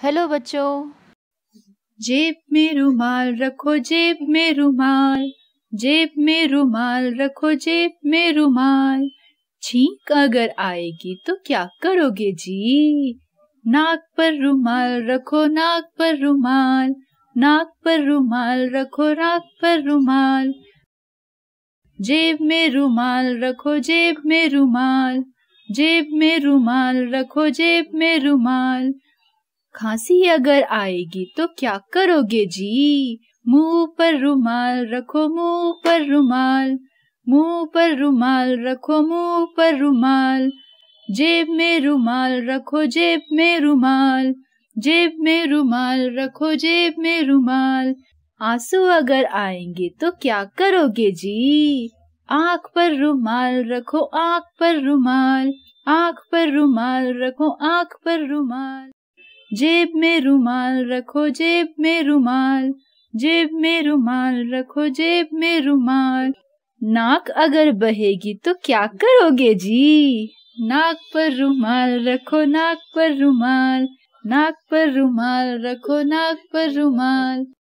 Hello बच्चों। जेब में रुमाल रखो, जेब में रुमाल, जेब में रुमाल रखो, जेब में रुमाल। छींक अगर आएगी तो क्या करोगे जी? नाक पर रुमाल रखो, नाक पर रुमाल, नाक पर रुमाल रखो, नाक पर रुमाल। जेब में रुमाल रखो, जेब में रुमाल, जेब में रुमाल रखो, जेब में रुमाल। खांसी अगर आएगी तो क्या करोगे जी? मुंह पर रुमाल रखो, मुंह पर रुमाल, मुंह पर रुमाल रखो, मुंह पर रुमाल। जेब में रुमाल रखो, जेब में रुमाल, जेब में रुमाल रखो, जेब में रुमाल। आंसू अगर आएंगे तो क्या करोगे जी? आंख पर रुमाल रखो, आंख पर रुमाल, आंख पर रुमाल रखो, आंख पर रुमाल। जेब में रुमाल रखो, जेब में रुमाल, जेब में रुमाल रखो, जेब में रुमाल। नाक अगर बहेगी तो क्या करोगे जी? नाक पर रुमाल रखो, नाक पर रुमाल, नाक पर रुमाल रखो, नाक पर रुमाल।